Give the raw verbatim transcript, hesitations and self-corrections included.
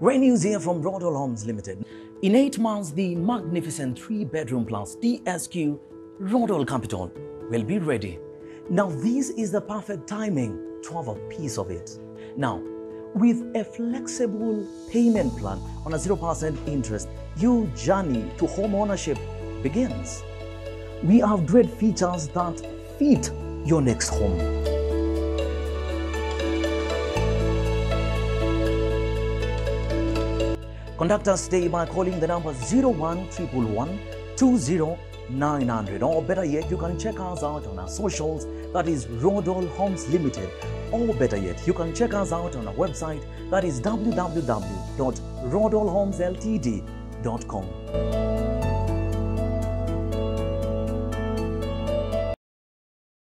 Great news here from Rodol Homes Limited. In eight months, the magnificent three-bedroom plus D S Q Rodol Capital will be ready. Now, this is the perfect timing to have a piece of it. Now, with a flexible payment plan on a zero percent interest, your journey to home ownership begins. We have great features that fit your next home. Contact us today by calling the number zero one one one two zero nine hundred, or better yet, you can check us out on our socials, that is Rodol Homes Limited, or better yet, you can check us out on our website, that is w w w dot rodol homes l t d dot com.